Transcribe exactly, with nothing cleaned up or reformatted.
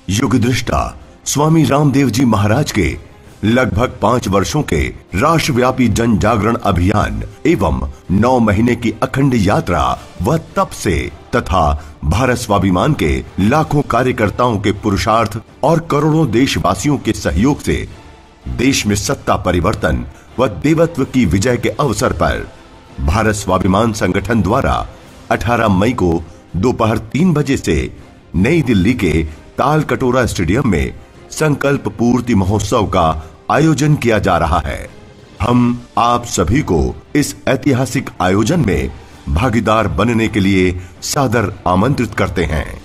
युग दृष्टा स्वामी रामदेव जी महाराज के लगभग पांच वर्षों के राष्ट्रव्यापी जन जागरण अभियान एवं नौ महीने की अखंड यात्रा व तप से तथा भारत स्वाभिमान के लाखों कार्यकर्ताओं के पुरुषार्थ और करोड़ों देशवासियों के सहयोग से देश में सत्ता परिवर्तन व देवत्व की विजय के अवसर पर भारत स्वाभिमान संगठन द्वारा अठारह मई को दोपहर तीन बजे से नई दिल्ली के ताल कटोरा स्टेडियम में संकल्प पूर्ति महोत्सव का आयोजन किया जा रहा है। हम आप सभी को इस ऐतिहासिक आयोजन में भागीदार बनने के लिए सादर आमंत्रित करते हैं।